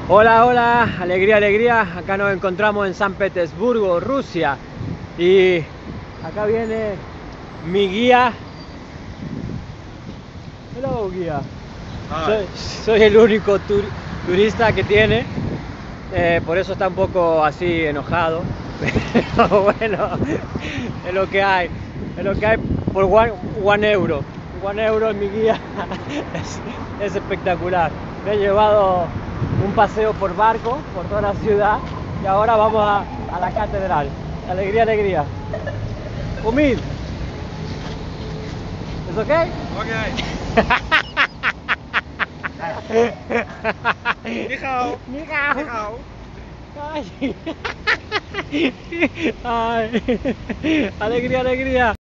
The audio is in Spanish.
Hola, hola, alegría, alegría. Acá nos encontramos en San Petersburgo, Rusia. Y acá viene mi guía. Hello, guía. Hi. Soy el único turista que tiene. Por eso está un poco así enojado. Pero bueno, es lo que hay. Es lo que hay por one euro. One euro en mi guía. Es espectacular. Me he llevado un paseo por barco por toda la ciudad y ahora vamos a la catedral. Alegría, alegría. Humid. ¿Es ok? Okay. Ni hao. Ni hao. Ni hao. Ay. Ay. Alegría, alegría.